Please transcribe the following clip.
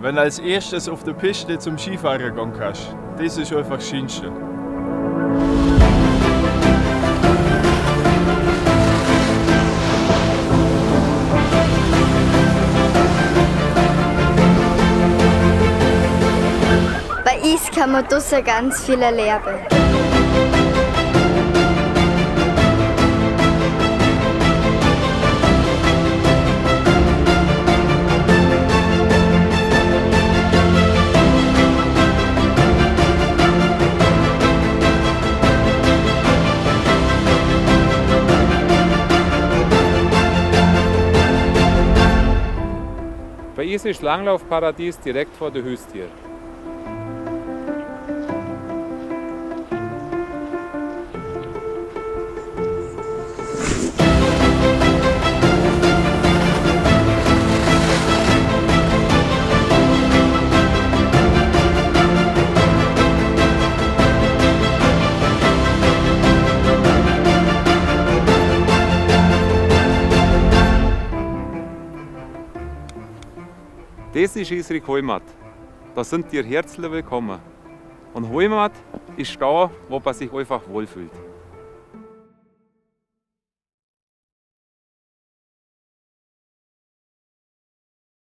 wenn du als erstes auf der Piste zum Skifahren gehen kannst. Das ist einfach das Schönste. Bei Eis kann man draussen ganz viel erleben. Bei uns ist das Langlaufparadies direkt vor der Haustür. Das ist unsere Heimat. Da sind ihr herzlich willkommen. Und Heimat ist da, wo man sich einfach wohlfühlt.